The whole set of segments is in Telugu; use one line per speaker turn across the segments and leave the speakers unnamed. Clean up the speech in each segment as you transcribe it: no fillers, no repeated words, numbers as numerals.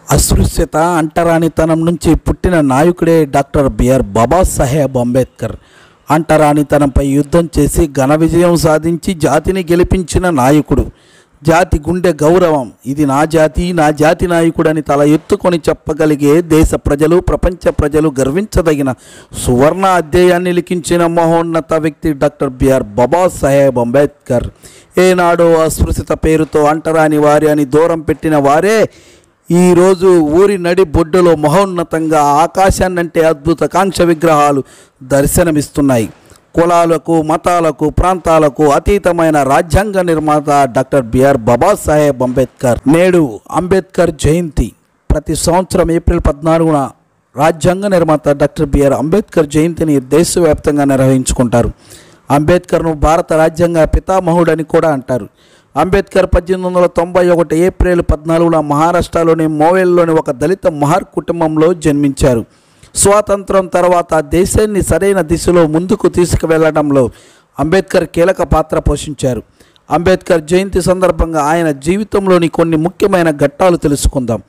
అస్పృశ్యత అంటరానితనం నుంచి పుట్టిన నాయకుడే డాక్టర్ బిఆర్ బాబాసాహెబ్ అంబేద్కర్. అంటరానితనంపై యుద్ధం చేసి ఘన విజయం సాధించి జాతిని గెలిపించిన నాయకుడు. జాతి గుండె గౌరవం, ఇది నా జాతి, నా జాతి నాయకుడని తల ఎత్తుకొని చెప్పగలిగే దేశ ప్రజలు, ప్రపంచ ప్రజలు గర్వించదగిన సువర్ణ అధ్యాయాన్ని లిఖించిన మహోన్నత వ్యక్తి డాక్టర్ బిఆర్ బాబాసాహెబ్ అంబేద్కర్. ఏనాడో అస్పృశ్యత పేరుతో అంటరాని వారి అని దూరం పెట్టిన వారే ఈరోజు ఊరి నడి బొడ్డులో మహోన్నతంగా ఆకాశాన్నంటే అద్భుత కాంక్ష విగ్రహాలు దర్శనమిస్తున్నాయి. కులాలకు, మతాలకు, ప్రాంతాలకు అతీతమైన రాజ్యాంగ నిర్మాత డాక్టర్ బిఆర్ బాబాసాహెబ్ అంబేద్కర్. నేడు అంబేద్కర్ జయంతి. ప్రతి సంవత్సరం ఏప్రిల్ 14న రాజ్యాంగ నిర్మాత డాక్టర్ బిఆర్ అంబేద్కర్ జయంతిని దేశవ్యాప్తంగా నిర్వహించుకుంటారు. అంబేద్కర్ను భారత రాజ్యాంగ పితామహుడని కూడా అంటారు. అంబేద్కర్ 1891 ఏప్రిల్ 14న మహారాష్ట్రలోని మోవెల్లోని ఒక దళిత మహార్ కుటుంబంలో జన్మించారు. స్వాతంత్రం తర్వాత దేశాన్ని సరైన దిశలో ముందుకు తీసుకువెళ్లడంలో అంబేద్కర్ కీలక పాత్ర పోషించారు. అంబేద్కర్ జయంతి సందర్భంగా ఆయన జీవితంలోని కొన్ని ముఖ్యమైన ఘట్టాలు తెలుసుకుందాం.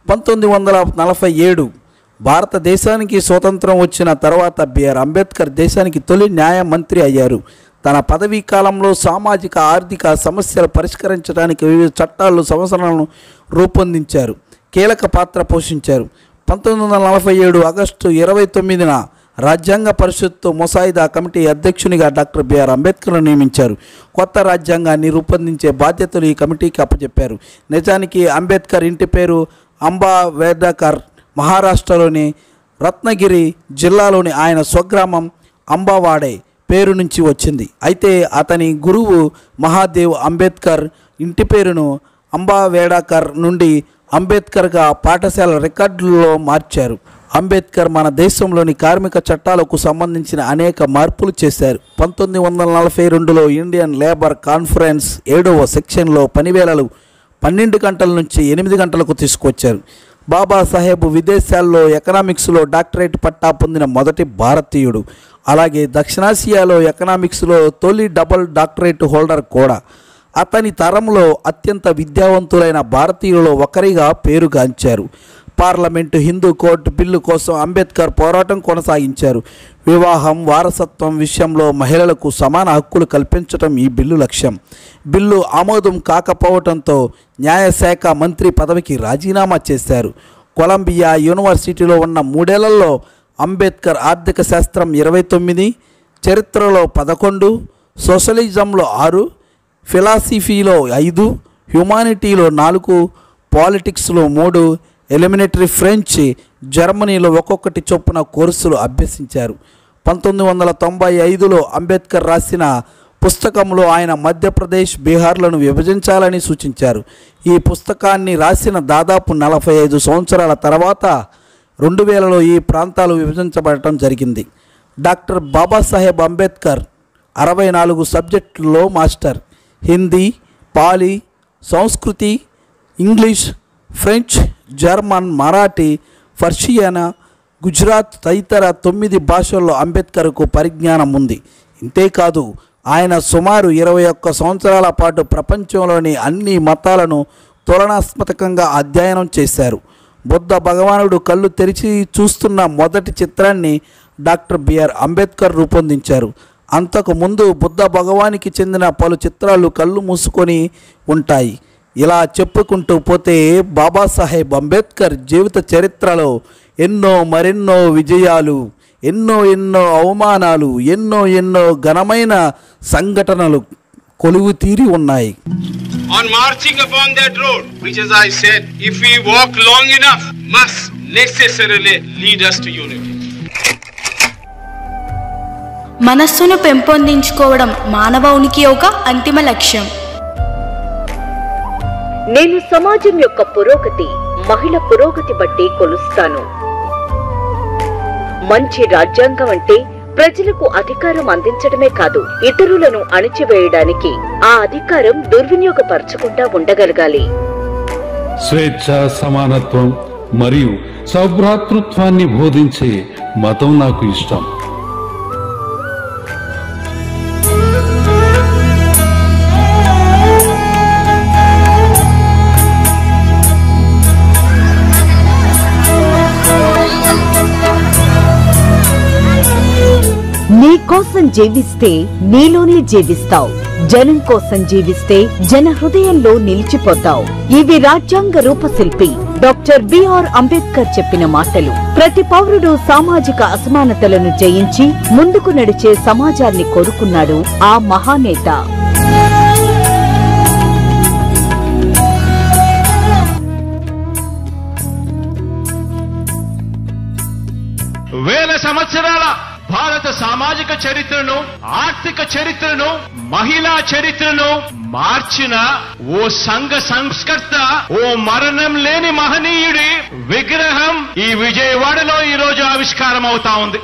1947 భారతదేశానికి స్వతంత్రం వచ్చిన తర్వాత బిఆర్ అంబేద్కర్ దేశానికి తొలి న్యాయ మంత్రి అయ్యారు. తన పదవీ కాలంలో సామాజిక, ఆర్థిక సమస్యలు పరిష్కరించడానికి వివిధ చట్టాలు, సంవత్సరాలను రూపొందించారు, కీలక పాత్ర పోషించారు. 1947 ఆగస్టు 29న రాజ్యాంగ పరిషత్తు ముసాయిదా కమిటీ అధ్యక్షునిగా డాక్టర్ బిఆర్ అంబేద్కర్ను నియమించారు. కొత్త రాజ్యాంగాన్ని రూపొందించే బాధ్యతలు ఈ కమిటీకి అప్పచెప్పారు. నిజానికి అంబేద్కర్ ఇంటి పేరు అంబావేడకర్. మహారాష్ట్రలోని రత్నగిరి జిల్లాలోని ఆయన స్వగ్రామం అంబావాడే పేరు నుంచి వచ్చింది. అయితే అతని గురువు మహాదేవ్ అంబేద్కర్ ఇంటి పేరును అంబావేడకర్ నుండి అంబేద్కర్గా పాఠశాల రికార్డులలో మార్చారు. అంబేద్కర్ మన దేశంలోని కార్మిక చట్టాలకు సంబంధించిన అనేక మార్పులు చేశారు. 1942లో ఇండియన్ లేబర్ కాన్ఫరెన్స్ 7వ సెక్షన్లో పనివేళలు 12 గంటల నుంచి 8 గంటలకు తీసుకొచ్చారు. బాబాసాహెబ్ విదేశాల్లో ఎకనామిక్స్లో డాక్టరేట్ పట్టా పొందిన మొదటి భారతీయుడు. అలాగే దక్షిణాసియాలో ఎకనామిక్స్లో తొలి డబుల్ డాక్టరేట్ హోల్డర్ కూడా. అతని తరంలో అత్యంత విద్యావంతులైన భారతీయులలో ఒకరిగా పేరుగాంచారు. పార్లమెంటు హిందూ కోర్టు బిల్లు కోసం అంబేద్కర్ పోరాటం కొనసాగించారు. వివాహం, వారసత్వం విషయంలో మహిళలకు సమాన హక్కులు కల్పించడం ఈ బిల్లు లక్ష్యం. బిల్లు ఆమోదం కాకపోవడంతో న్యాయశాఖ మంత్రి పదవికి రాజీనామా చేశారు. కొలంబియా యూనివర్సిటీలో ఉన్న 3 ఏళ్లలో అంబేద్కర్ ఆర్థిక శాస్త్రం 29, చరిత్రలో 11, సోషలిజంలో 6, ఫిలాసఫీలో 5, హ్యుమానిటీలో 4, పాలిటిక్స్లో 3, ఎలిమినేటరీ ఫ్రెంచ్, జర్మనీలో ఒక్కొక్కటి చొప్పున కోర్సులు అభ్యసించారు. 1995లో అంబేద్కర్ రాసిన పుస్తకంలో ఆయన మధ్యప్రదేశ్, బీహార్లను విభజించాలని సూచించారు. ఈ పుస్తకాన్ని రాసిన దాదాపు 45 సంవత్సరాల తర్వాత 2000లో ఈ ప్రాంతాలు విభజించబడటం జరిగింది. డాక్టర్ బాబాసాహెబ్ అంబేద్కర్ 64 సబ్జెక్టుల్లో master. Hindi, Pali, Sanskrit, English, French, German, Marathi, Persian, Gujarat తదితర 9 భాషల్లో అంబేద్కర్కు పరిజ్ఞానం ఉంది. ఇంతేకాదు ఆయన సుమారు 21 సంవత్సరాల పాటు ప్రపంచంలోని అన్ని మతాలను తులనాత్మకంగా అధ్యయనం చేశారు. బుద్ధ భగవానుడు కళ్ళు తెరిచి చూస్తున్న మొదటి చిత్రాన్ని డాక్టర్ బిఆర్ అంబేద్కర్ రూపొందించారు. అంతకు ముందు బుద్ధ భగవానికి చెందిన పలు చిత్రాలు కళ్ళు మూసుకొని ఉంటాయి. ఇలా చెప్పుకుంటూ పోతే బాబాసాహెబ్ అంబేద్కర్ జీవిత చరిత్రలో మరెన్నో విజయాలు, ఎన్నో అవమానాలు, ఎన్నో ఘనమైన సంఘటనలు కొలువు తీరి ఉన్నాయి.
On marching upon that road, which as I said, if we walk long enough, must necessarily lead us to unity.
మనస్సును పెంపొందించుకోవడం మానవ ఉనికి యొక్క అంతిమ లక్ష్యం.
నేను సమాజం యొక్క పురోగతి, మహిళ పురోగతి బట్టి కొలుస్తాను. మంచి రాజ్యాంగం అంటే ప్రజలకు అధికారం అందించడమే కాదు, ఇతరులను అణిచివేయడానికి ఆ అధికారం దుర్వినియోగపరచకుండా ఉండగలగాలి.
స్వేచ్ఛ, సమానత్వం మరియు సౌభ్రాతృత్వాన్ని బోధించే మతం నాకు ఇష్టం.
కోసం జీవిస్తే నీలోనే జీవిస్తావు. జనం కోసం జీవిస్తే జన హృదయంలో నిలిచిపోతావు. ఇవి రాజ్యాంగ రూపశిల్పి డాక్టర్ బిఆర్ అంబేద్కర్ చెప్పిన మాటలు. ప్రతి పౌరుడు సామాజిక అసమానతలను జయించి ముందుకు నడిచే సమాజాన్ని కోరుకున్నాడు ఆ మహానేత.
వేల సంవత్సరాల భారత సామాజిక చరిత్రను, ఆర్థిక చరిత్రను, మహిళా చరిత్రను మార్చిన ఓ సంఘ సంస్కర్త, ఓ మరణం లేని మహనీయుడి విగ్రహం ఈ విజయవాడలో ఈ రోజు ఆవిష్కారం అవుతా ఉంది.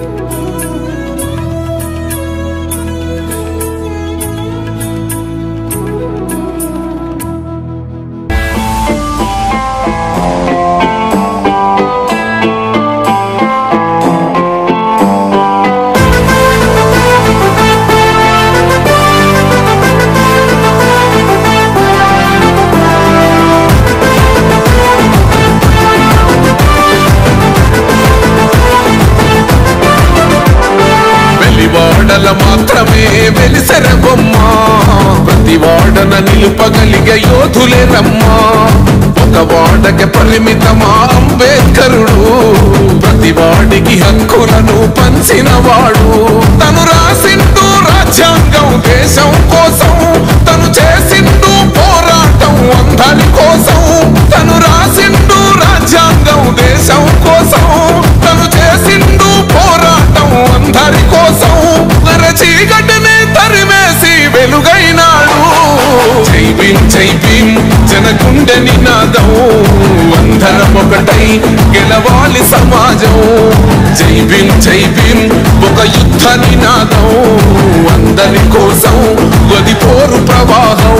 మాత్రమే వెలిసెర బొమ్మ, ప్రతి వాడన నిలుపగలిగే యోధులే రమ్మా. ఒక వాడకి పరిమితమా అంబేద్కరుడు, ప్రతి వాడికి హక్కులను పంచినవాడు. తను రాసిండు రాజ్యాంగం దేశం కోసం, తను చేసిండు పోరాటం అందరి కోసం. తను రాసిండు రాజ్యాంగం దేశం కోసం, తను చేసిండు పోరాటం అందరి కోసం. చీకటిని తరిమేసి వెలుగైనాడు. జై భీమ్ జై భీమ్ జనగుండె నినాదం, అందరం ఒకటై గెలవాలి సమాజం. జై భీమ్ జై భీమ్ ఒక యుద్ధ నినాదం, అందరి కోసం గది పోరు ప్రవాహం.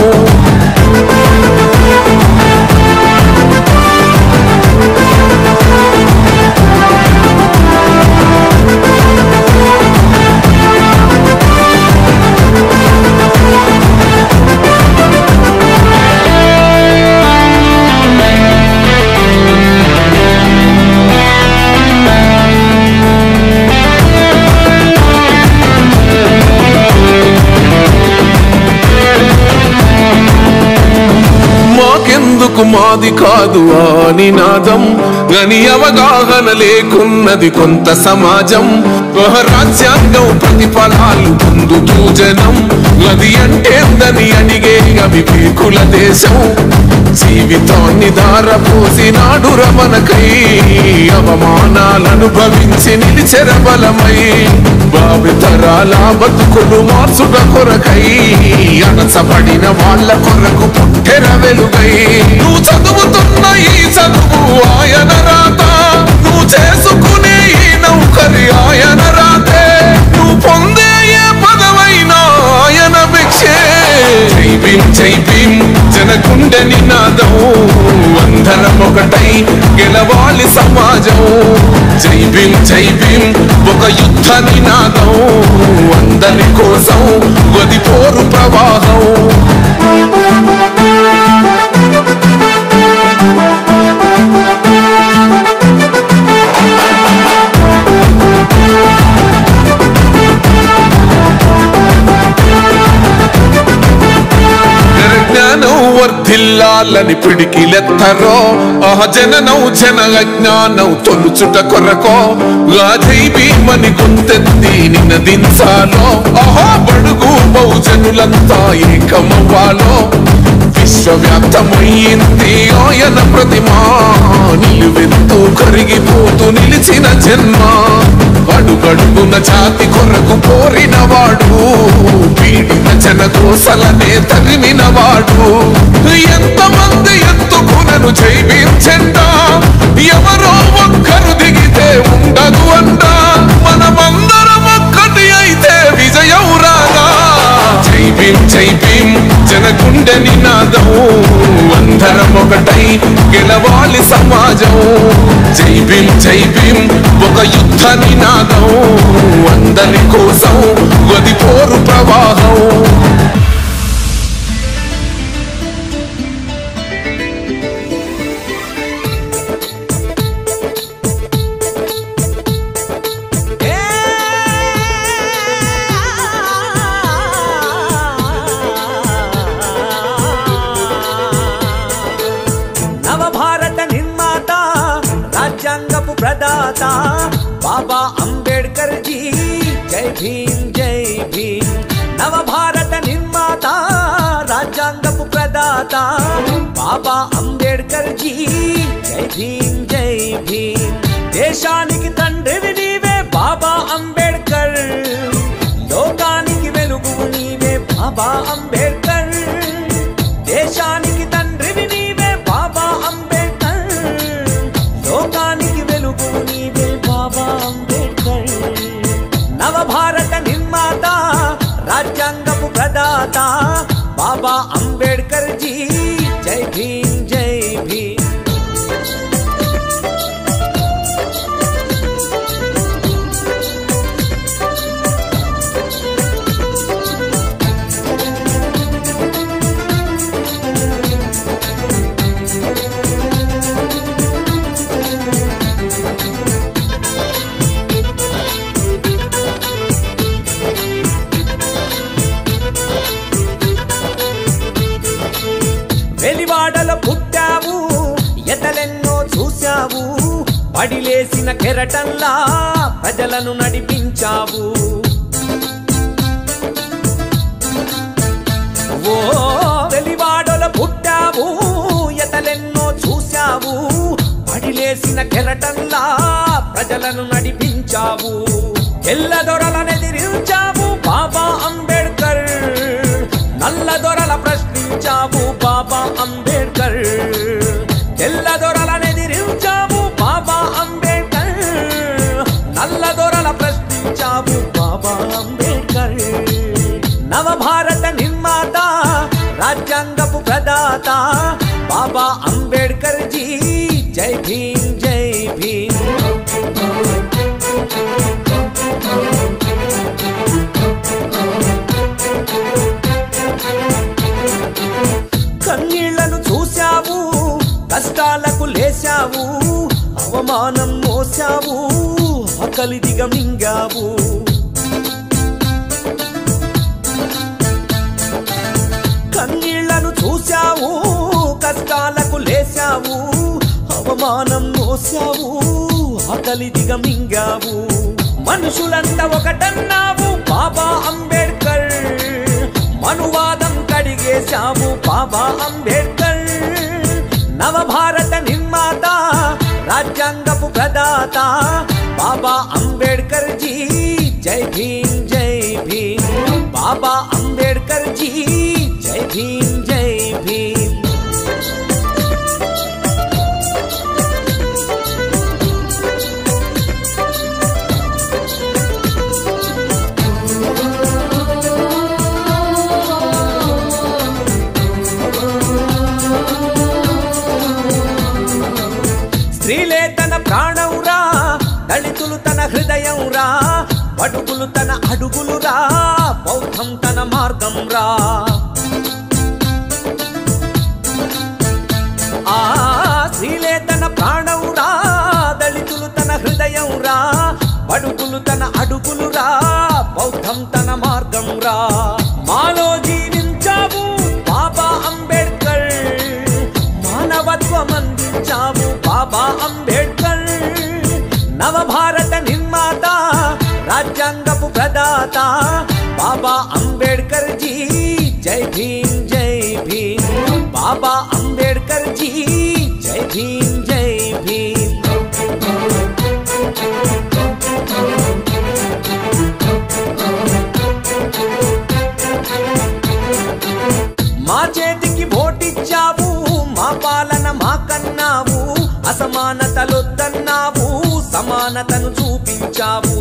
మాకెందుకు మాది కాదు ఆ నినాదం, గని అవగాహన లేకున్నది కొంత సమాజం. రాజ్యాంగం ప్రతిఫలాలు పొందుతూ జనం, అది అంటేందని అడిగే అవివేకుల దేశం. జీవితాన్ని ధారపోసినాడు రమణకై, అవమానాలను భవించి నిలిచెర బలమై. భావితరాల బతుకులు మార్చుట కొరకై, అణచబడిన వాళ్ళ కొరకు పుట్టెర వెలుగై. నువ్వు చదువుతున్న ఈ చదువు ఆయన రాత, నువ్వు చేసుకునే ఈ నౌకరి ఆయన రాతే, నువ్వు పొందే ఏ పదవైనా ఆయన భిక్షే. జై భీమ్ జై భీమ్ జనగుండె నినాదం, అందరం ఒకటై గెలవాలి సమాజం. జై భీమ్ జై భీమ్ ఒక యుద్ధ నినాదం, అందరి కోసం గది పోరు ప్రవాహం. వర్ధిల్లాలని పిడికిలెత్తరో, ఆ జననం జన అజ్ఞానం తొలుచుట కొరకో. జై భీమని గొంతెత్తి నినదించాలో, ఆహా బడుగు బహుజనులంతా ఏకమవ్వాలో. విశ్వవ్యాప్తమయ్యింది ఆయన ప్రతిమా, నిలువెత్తు కరిగిపోతూ నిలిచిన జన్మ. అడుగడుగున జాతి కొరకు కోరినవాడు, పీడిత జన కోసలనే తరిమినవాడు. ఎంతమంది ఎత్తుకునను జై భీమ్ జెండా, ఎవరో ఒక్కరు దిగితే ఉండదు అంట. మనమందరం ఒక్కటి అయితే విజయం రాగా. జై భీమ్ జై భీమ్ జనగుండె నినాదం, అందరం ఒకటై గెలవాలి సమాజం. జై భీమ్ జై భీమ్ ఒక యుద్ధ నినాదం, అందరి కోసం గది పోరు ప్రవాహం.
ప్రదాత బాబా అంబేడ్కర్ జీ జై భీమ్ జై భీమ్ నవభారత నిర్మాత రాజ్యాంగపు ప్రదాత బాబా అంబేడ్కర్ జీ జై భీమ్ జై భీమ్ దేశానికి తండ్రివి నీవే బాబా అంబేడ్కర్ లోకానికి వెలుగు నీవే బాబా అంబేడ్కర్ దేశానికి తండ్రివి నీవే బాబా అంబేడ్కర్ లోకానికి వెలుగు నీవే బాబా అంబేడ్కర్ నవభారత నిర్మాత రాజ్యాంగపు ప్రదాత బాబా అంబేడ్కర్ జీ జై భీమ్ జై భీమ్ వెలివాడలో పుట్టావు ఎతలెన్నో చూశావు పడిలేసిన కెరటంలా ప్రజలను నడిపించావు ఓ వెలివాడలో పుట్టావు ఎతలెన్నో చూశావు పడిలేసిన కెరటంలా ప్రజలను నడిపించావు తెల్ల దొరలనెదిరించావు బాబా అంబేడ్కర్ నల్ల దొరల ప్రశ్నించావు బాబా అంబేడ్కర్ తెల్ల దొరలనెదిరించావు బాబా అంబేడ్కర్ నల్ల దొరల ప్రశ్నించావు బాబా అంబేడ్కర్ నవభారత నిర్మాత రాజ్యాంగపు ప్రదాత బాబా అంబేడ్కర్ జీ జై భీమ్ జై భీమ్ కన్నీళ్లను చూశావు కష్టాలకు లేశావు అవమానం మోసావు ఆకలి దిగమింగావు కన్నీళ్లను చూశావు కష్టాలకు లేశావు అవమానం మోసావు ఆకలి దిగమింగావు మనుషులంతా ఒకటన్నావు బాబా అంబేడ్కర్ మనువాదం కడిగేశావు బాబా అంబేడ్కర్ నవభారత నిర్మాత రాజ్యాంగపు ప్రదాత బాబా అంబేడ్కర్ జీ జై భీమ్ జై భీమ్ బాబా అంబేడ్కర్ జీ జై భీమ్ జై భీమ్ స్త్రీలే తన ప్రాణం రా దళితులు తన హృదయం రా బడుగులు తన అడుగులు రా బౌద్ధం తన మార్గం రా ఆ స్త్రీలే తన ప్రాణం రా దళితులు తన హృదయం రా బడుగులు తన అడుగులు రా బౌద్ధం తన మార్గం రా మాలో జీవించావు బాబా అంబేడ్కర్ మానవత్వం అందించావు బాబా అంబేడ్కర్ నవభారత నిర్మాత రాజ్యాంగపు ప్రదాత బాబా అంబేడ్కర్ జీ జై భీమ్ జై భీమ్ బాబా అంబేడ్కర్ జీ జై భీమ్ జై భీమ్ మా చేతికి ఓటిచ్చావు మా పాలన మాకన్నావు అసమానతలొద్దన్నావు సమానతను చూపించావు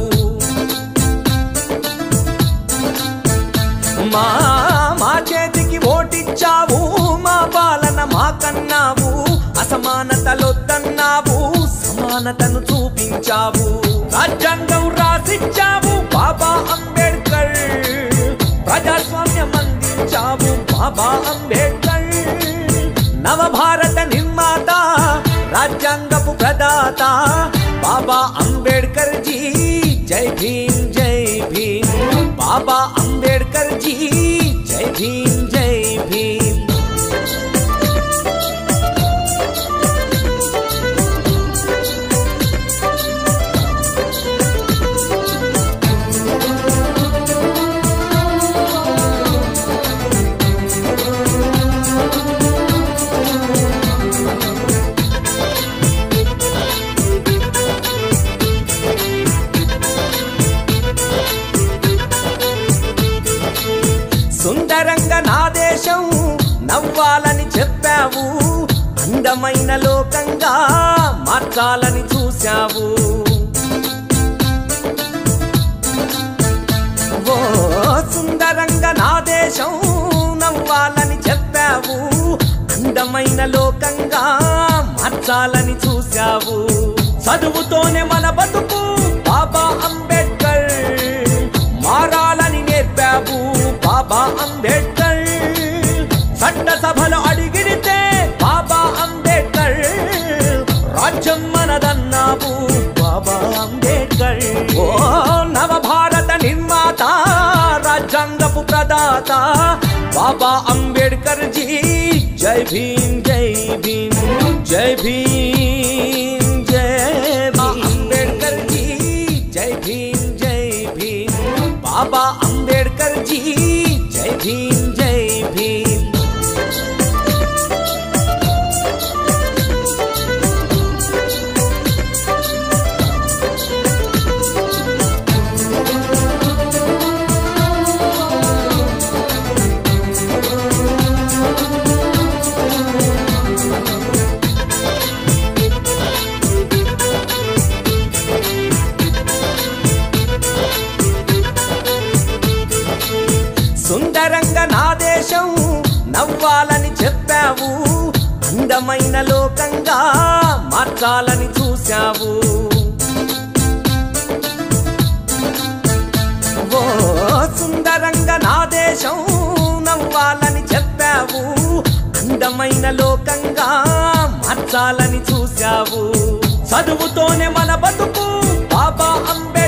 మా చేతికి ఓటిచ్చావు మా పాలన మాకన్నావు అసమానతలొద్దన్నావు సమానతను చూపించావు రాజ్యాంగం రాసిచ్చావు బాబా అంబేడ్కర్ ప్రజాస్వామ్యం అందించావు బాబా అంబేడ్కర్ నవభారత నిర్మాత రాజ్యాంగపు ప్రదాత బాబా అంబేడ్కర్ జీ జై భీమ్ జై భీమ్ బాబా అంబేడ్కర్ జీ జై భీమ్ జై భీమ్ అందమైన లోకంగా మార్చాలని చూశావు. ఓ సుందరంగా నా దేశం నవ్వాలని చెప్పావు. అందమైన లోకంగా మార్చాలని చూశావు. చదువుతోనే మన బతుకు బాబా అంబేద్కర్ మారాలని నేర్పావు. బాబా అంబేద్కర్ చట్టసభలో అడిగితే బాబా అంబేద్కర్ రాజ్యం మనదన్నావు. బాబా అంబేద్కర్ ఓ నవభారత నిర్మాత రాజ్యాంగపు ప్రదాత బాబా అంబేద్కర్ జీ. జై భీమ్ జై భీమ్ జై భీమ్ జై అంబేద్కర్ జీ. జై భీమ్ జై భీమ్ బాబా అంబేద్కర్ జీ. జై భీమ్ జై భీమ్. సుందరంగా నా దేశం నవ్వాలని చెప్పావు. అందమైన లోకంగా మార్చాలని చూశావు. ఓ సుందరంగా నా దేశం నవ్వాలని చెప్పావు. అందమైన లోకంగా మార్చాలని చూశావు. చదువుతోనే మన బతుకు బాబా అంబేద్కర్